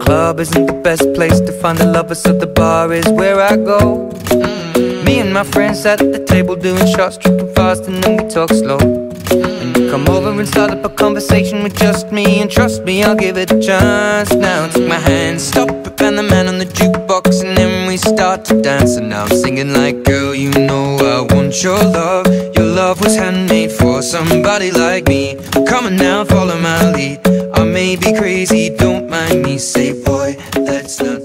club isn't the best place to find a lover, so the bar is where I go. Me and my friends at the table doing shots, tripping fast, and then we talk slow. And you come over and start up a conversation with just me, and trust me, I'll give it a chance. Now take my hand, stop it, and the man on the jukebox, and then we start to dance. And now I'm singing like, girl, you know I want your love. Your love was handmade for somebody like me. Come on now, follow my lead. I may be crazy, don't mind me. Say, boy, let's not